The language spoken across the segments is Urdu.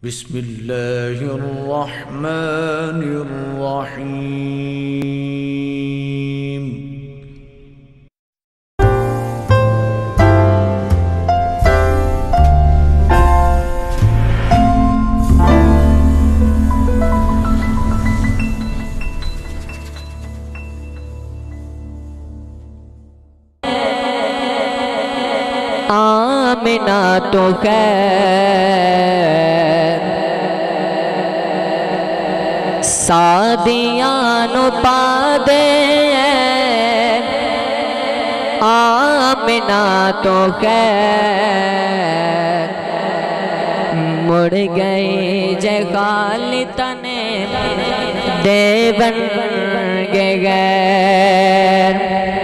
بسم اللہ الرحمن الرحیم۔ آمنہ تو خیر سعدیانو پا دے، آمنہ تو خیر مڑ گئی جے خالتنے دیون گے غیر،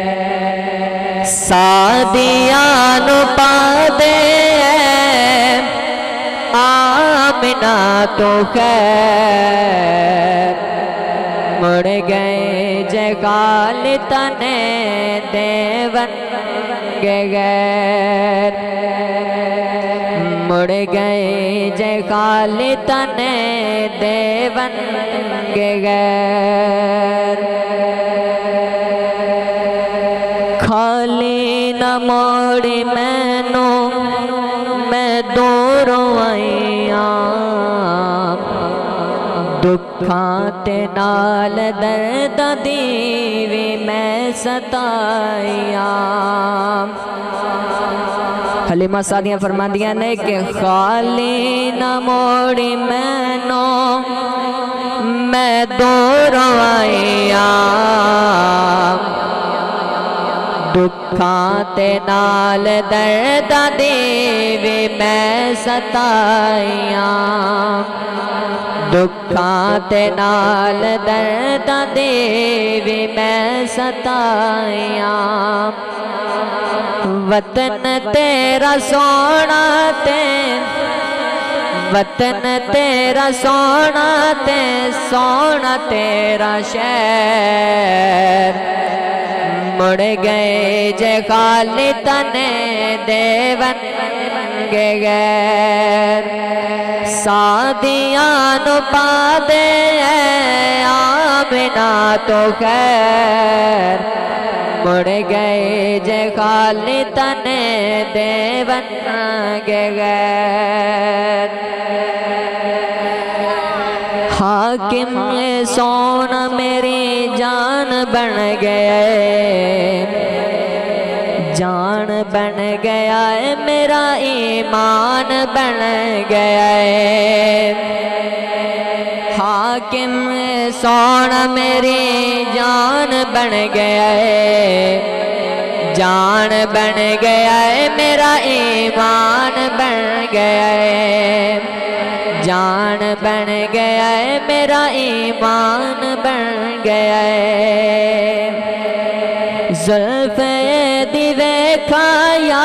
سعدیانو پا دے آمنہ تو خیر مڑ گئے جے خالتنے دیون گے غیر، مڑ گئے جے خالتنے دیون گے غیر، خالی نہ موڑی مینو میں دوروں آئیاں، دکھاں تے نال درد دیوی میں ستائیاں۔ حلیمہ سعدیہ فرماندیاں نے کہ خالی نہ موڑی مینو میں دوروں آئیاں، دکھاں تے نال درد دیوی میں ستائیاں، دکھاں تے نال درد دیوی میں ستائیاں، وطن تیرا سونا تے وطن تیرا سونا تے سونا تیرا شہر، مڑ گئے جے خالتنے دیون گے غیر، سعدیانو پا دے آمنہ تو خیر مڑ گئے جے خالتنے دیون گے غیر، حاکم سونا میری جان بن گئے، جان بن گیا ہے میرا ایمان بن گیا ہے، حاکم سونا میری جان بن گیا ہے، جان بن گیا ہے میرا ایمان بن گیا ہے، جان بن گیا ہے میرا ایمان بن گیا ہے، زلف دی ویکھایا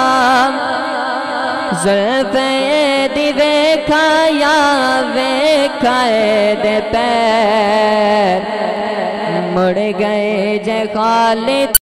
زلف دی ویکھایا ویکھائے دے پیر، مڑ گئے جے خالد